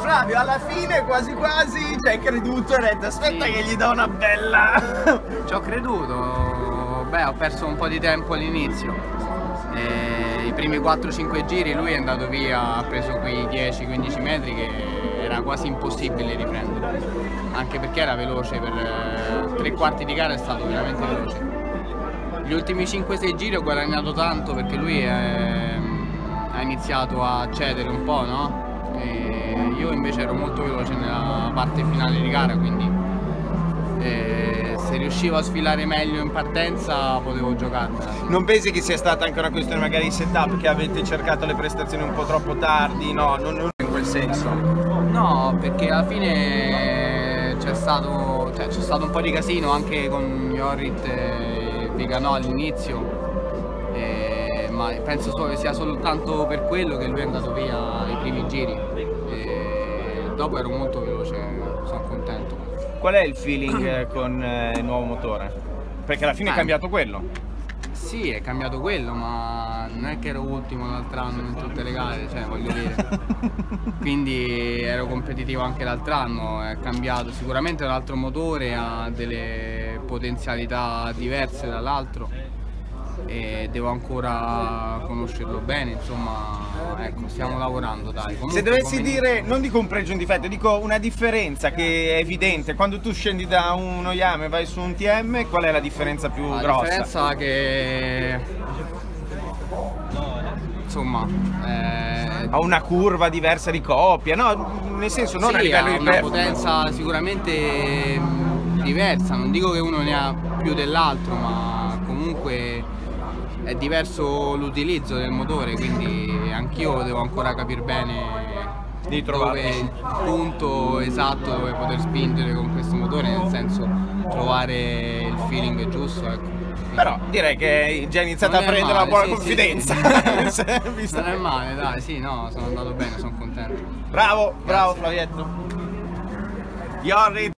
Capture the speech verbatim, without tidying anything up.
Flavio, alla fine quasi quasi ci hai creduto e hai detto aspetta sì, che gli do una bella. Ci ho creduto, beh ho perso un po' di tempo all'inizio, i primi quattro cinque giri lui è andato via, ha preso quei dieci quindici metri che era quasi impossibile riprendere, anche perché era veloce, per tre quarti di gara è stato veramente veloce. Gli ultimi cinque sei giri ho guadagnato tanto perché lui è, ha iniziato a cedere un po', no? E io invece ero molto veloce nella parte finale di gara, quindi eh, se riuscivo a sfilare meglio in partenza potevo giocarmela. Non pensi che sia stata anche una questione magari di setup, che avete cercato le prestazioni un po' troppo tardi? No, non, non in quel senso. No, perché alla fine c'è stato, cioè, c'è stato un po' di casino anche con Jorrit e Viganò all'inizio, eh, ma penso solo che sia soltanto per quello che lui è andato via i primi giri. E dopo ero molto veloce, sono contento. Qual è il feeling con eh, il nuovo motore? Perché alla fine è cambiato quello. Sì, è cambiato quello, ma non è che ero ultimo l'altro anno in tutte le gare, cioè voglio dire. Quindi ero competitivo anche l'altro anno, è cambiato, sicuramente è un altro motore, ha delle potenzialità diverse dall'altro e devo ancora conoscerlo bene, insomma, ecco, stiamo lavorando, dai. Comunque, se dovessi come... dire, non dico un pregio, un difetto, dico una differenza che è evidente, quando tu scendi da uno Yamaha e vai su un T M, qual è la differenza più la grossa? La differenza che, insomma, eh... ha una curva diversa di coppia, no? Nel senso non sì, a livello ha di una performance. potenza sicuramente diversa, non dico che uno ne ha più dell'altro, ma comunque è diverso l'utilizzo del motore, quindi anch'io devo ancora capire bene di trovare il punto esatto dove poter spingere con questo motore, nel senso trovare il feeling giusto, ecco. Però direi che hai già iniziato a prendere male, una buona sì, confidenza. Sì, sì. Non è male, dai, sì, no, sono andato bene, sono contento. Bravo, bravo Flavietto. Jorrit.